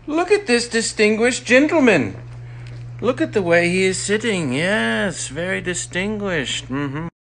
Look at this distinguished gentleman. Look at the way he is sitting. Yes, very distinguished.